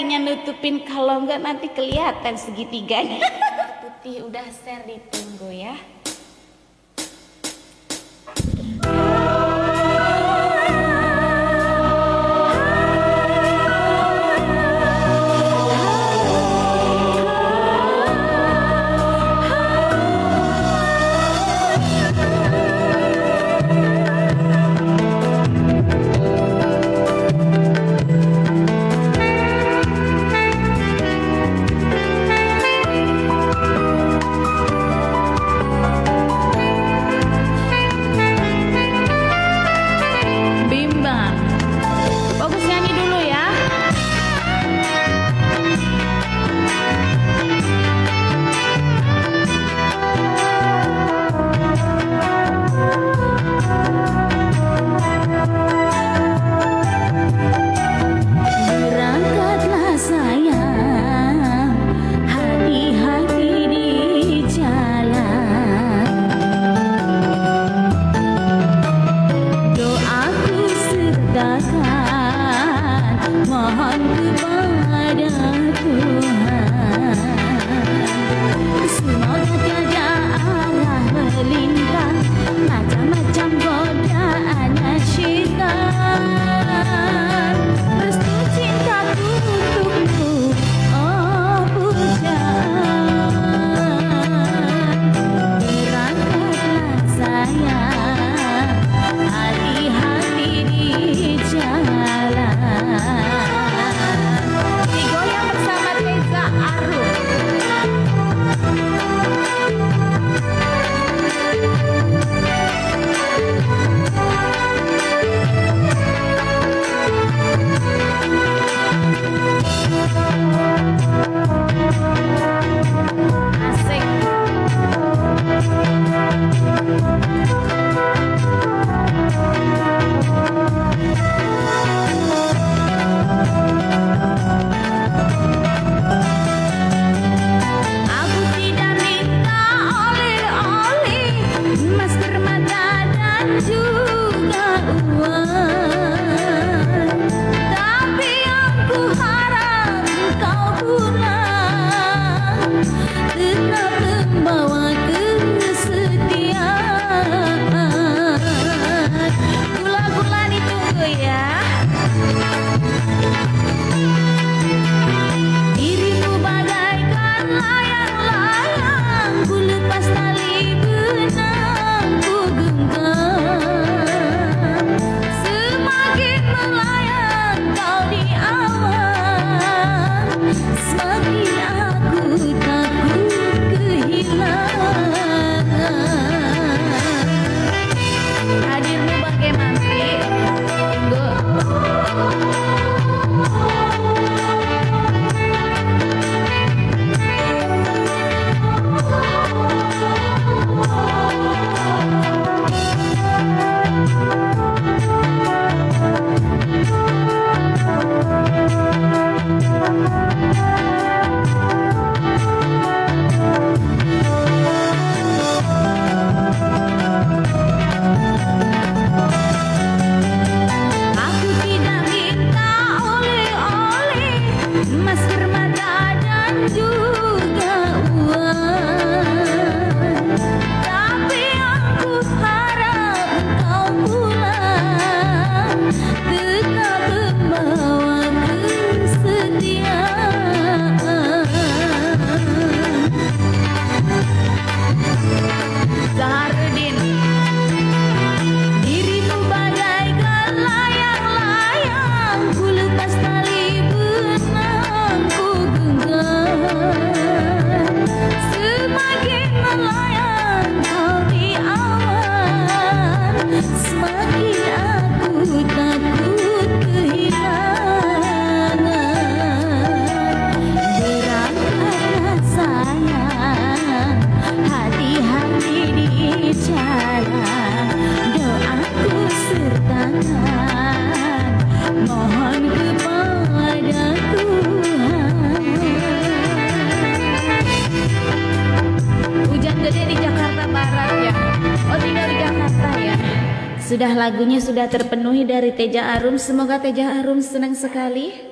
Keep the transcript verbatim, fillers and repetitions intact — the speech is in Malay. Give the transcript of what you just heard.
hanya nutupin, kalau enggak nanti kelihatan segitiganya. Putih udah share, ditunggu ya. Mohon kepada Tuhan, semoga tiada arah melintang, macam-macam godaan syaitan. Restu cintaku untukmu, oh pujaan. Berangkatlah sayang, hati-hati di jalan. Digoyang bersama Teza Arum. Asik. Aku tidak minta oleh-oleh, emas, permata dan juga uang, tapi aku harap kau pulang tetap membawa kesetiaan. Gula-gula ditunggu ya. Dirimu bagaikan layang-layang, ku lepas tali benang, ku genggam. Semakin melayang kau di awan, semakin aku takut kehilangan. Hadirmu bagai mimpi, tunggu. Aku tidak minta oleh-oleh, emas, permata dan juga uang, tapi aku harap kau pulang tetap membawa kesetiaan. Zaharudin. Dirimu bagaikan layang-layang, ku lepas tali benang, ku genggam. Semakin melayang kau di awan, semakin aku takut kehilangan. Berangkatlah sayang, hati-hati di jalan. Doaku sertakan, mohon kepada Tuhan. Hujan gede di Jakarta Barat ya. Oh, tinggal di Jakarta ya. Sudah, lagunya sudah terpenuhi dari Teza Arum. Semoga Teza Arum senang sekali.